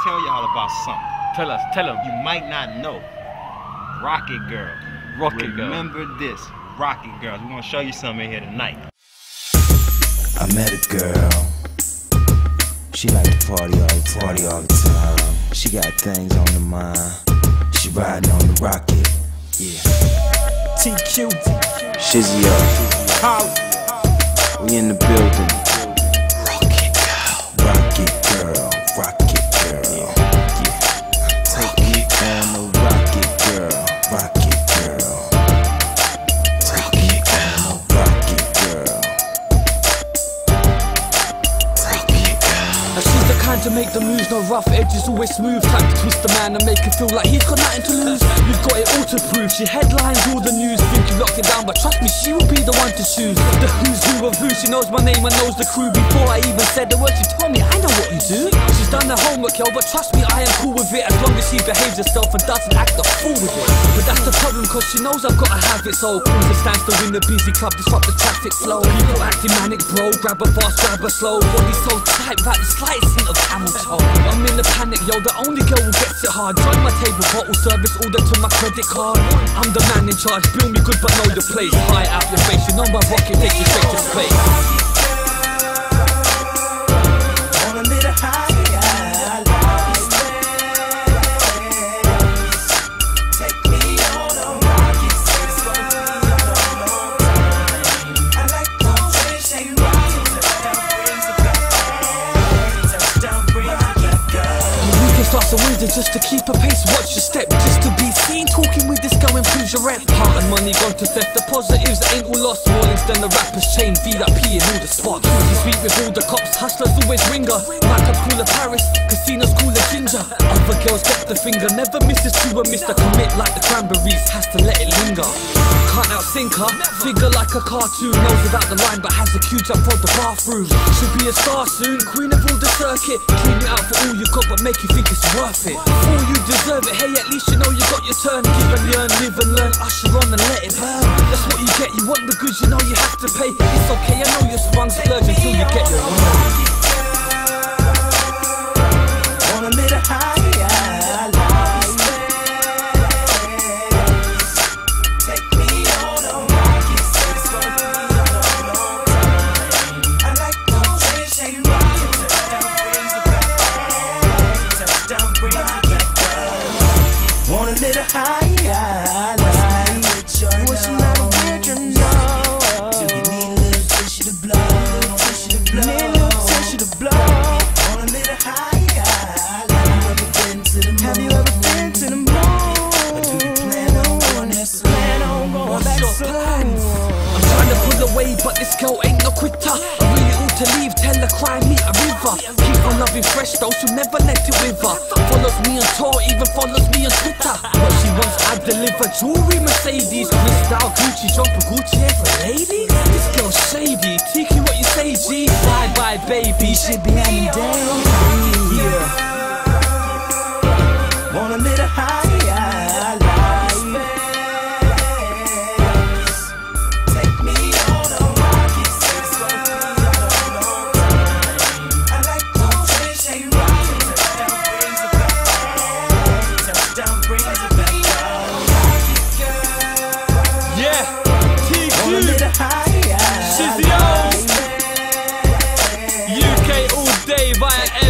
tell y'all about something. Tell them. You might not know. Rockit Girl. Rockit Girl. Remember this. Rockit Girls. We're gonna show you something here tonight. I met a girl. She like to party all the time. She got things on the mind. She riding on the rocket. Yeah. TQ. Shizzio. We in the building. Rockit girl. Rockit girl. Rockit girl. Yeah. Take me on the rocket girl. Rocket girl. Take me on the rocket girl. Take me on. She's the kind to make the moves, no rough edges, always smooth. Time to twist the man and make him feel like he's got nothing to lose. You've got it all to prove. She headlines all the news. Think you locked it down, but trust me, she will be the one to choose. The who's who of who. She knows my name and knows the crew. Before I even said the word, she told me, I know what you do. She's done the homework, yo, but trust me, I am cool with it. As long as she behaves herself and doesn't act a fool with it. But that's the problem, cause she knows I've gotta have it. So cruise the stands to win the busy club, disrupt the traffic flow. People acting manic, bro, grab a fast, grab a slow. Body so tight, without the slightest hint of camel toe. I'm in the panic, yo, the only girl who gets it hard. Join my table, bottle service, order to my credit card. I'm the man in charge, bill me good but know your place. High out your face, you know my rocket, take you straight to space. On a little high. So easy just to keep a pace, watch your step, just to be seen. Talking with this girl improves your rep. Heart and money gone to theft, the positives ain't all lost. More links than the rappers chain, VIP in all the spots. Cruisy sweet with all the cops, hustlers always ringer. Nightclubs call her Paris, casinos call her Ginger. Other girls get the finger, never misses to a mister. Commit like the cranberries, has to let it linger. Can't outsink her, figure like a cartoon. Knows without the line but has a cue jump from the bathroom. Should be a star soon, queen of all the circuit. Clean you out for all you got but make you think it's worth it. Before you deserve it, hey, at least you know you got your turn. Give and yearn, live and learn, usher on and let it burn. That's what you get, you want the goods, you know you have to pay. It's okay, I know you're sprung, splurge until you get your own. On a little high. Want a little higher, what's the matter with your nose? Do you need a little tissue to blow? Need a little tissue to blow. Want a little higher. Have you ever been to the moon? Or do you plan on going there soon? What's your plans? I'm trying to pull away, but this girl ain't no quitter. I really ought to leave, tell her cry me a river. Keep on loving fresh though, she'll never let it wither. Follows me on tour, even follows me on Twitter. What she wants, I deliver. Jewelry, Mercedes, Crystal, Gucci, jumper, Gucci, for ladies. This girl's shady, Tiki, what you say, G? Bye bye, baby, she be any day. Yeah. Want a little higher. Shizzio, UK all day via